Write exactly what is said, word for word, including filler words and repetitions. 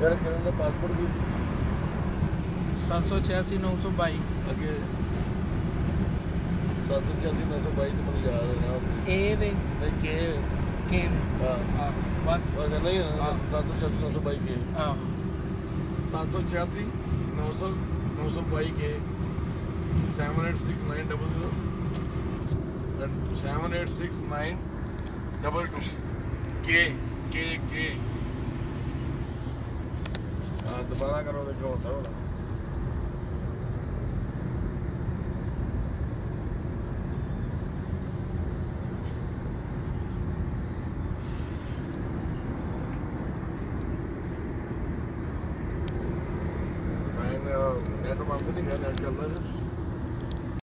तेरा किरण का पासपोर्ट भी सात सौ छियासी नौ सौ बाई अगे सात सौ छियासी नौ सौ बाई से मुझे याद है ना ए वे नहीं के के हाँ हाँ बस बस नहीं है हाँ। सात सौ छियासी नौ सौ बाई के हाँ सात सौ छियासी नौ सौ नौ सौ बाई के seven eight six nine double zero seven eight six nine double two के के के हाँ दोबारा करो देखो होता होगा नेट बंद नहीं है नेट चल रहा है